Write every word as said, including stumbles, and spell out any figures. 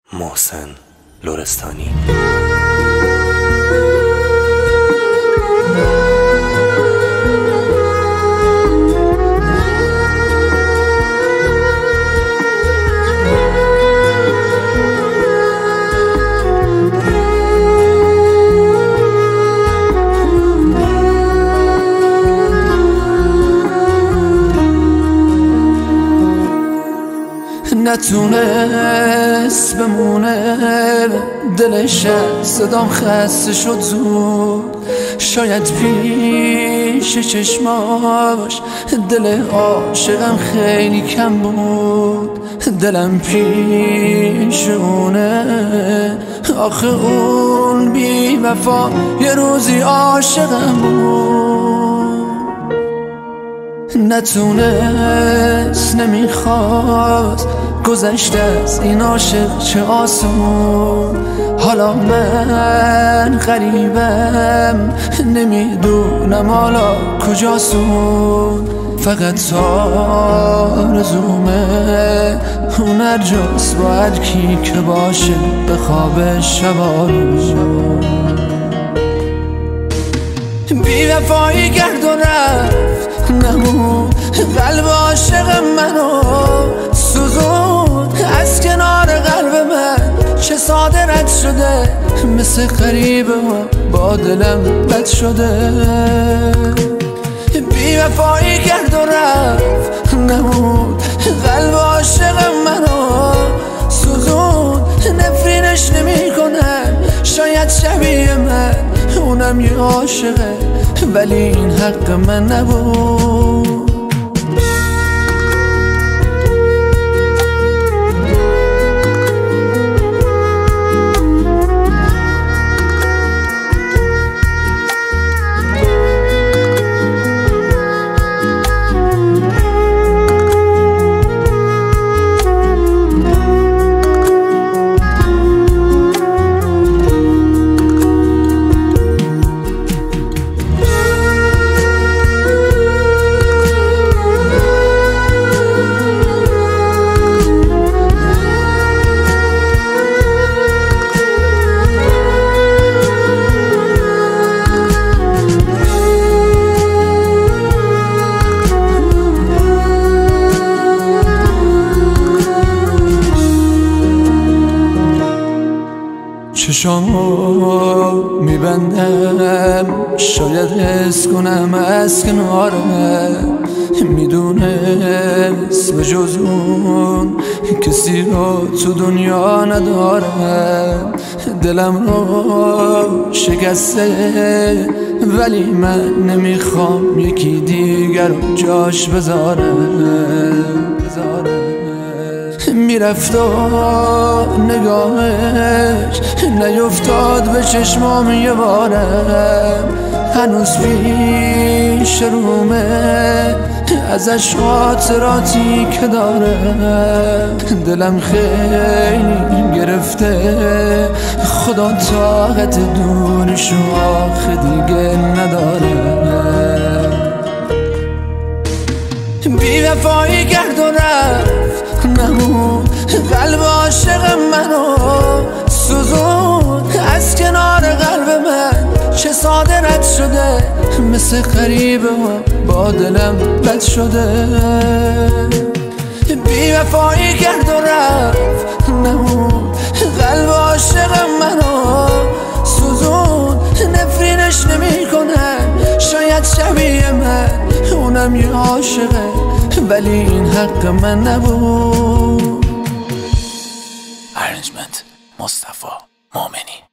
محسن لرستانی. نتونست بمونه دلش، صدام خسته شد زود. شاید پیش چشماش دل عاشقم خیلی کم بود. دلم پیش اونه، آخه اون بی وفا یه روزی عاشقم بود. نتونست، نمیخواست گذشته از این عاشق چه آسون. حالا من غریبم، نمیدونم حالا کجاستون. فقط آرزومه اون هر جاست با هر کی که باشه به خواب شبارون. بی وفایی کرد و رفت، نمون قلب عاشق منو سوزون. از کنار قلب من چه ساده رد شده، مثل غریبه با دلم بد شده. بی وفایی کرد و رفت، نمون قلب عاشق منو سوزون. نفرینش نمی کنم، شاید شبیه من اونم یه عاشقه، ولی این حق من نبود. چشامو میبندم، شاید حس کنم از کنارم. میدونست به جز اون کسی رو تو دنیا ندارم. دلم رو شکسته، ولی من نمیخوام یکی دیگر رو جاش بذارم. میرفت و نگاهش نیفتاد به چشمام یه بارم. هنوز پیش رومه ازش خاطراتی که دارم. دلم خیلی گرفته، خدا طاقت دورش آخه دیگه ندارم. بی وفایی کرد و رفت، نمون قلب عاشق منو سوزون. از کنار قلب من چه ساده رد شده، مثل غریبه با دلم بد شده. بی وفایی کرد و رفت، نمون قلب عاشق منو سوزون. نفرینش نمی کنم، شاید شبیه من اونم یه عاشقه، ولی این حق من نبود. ارنجمنت مصطفی مومنی.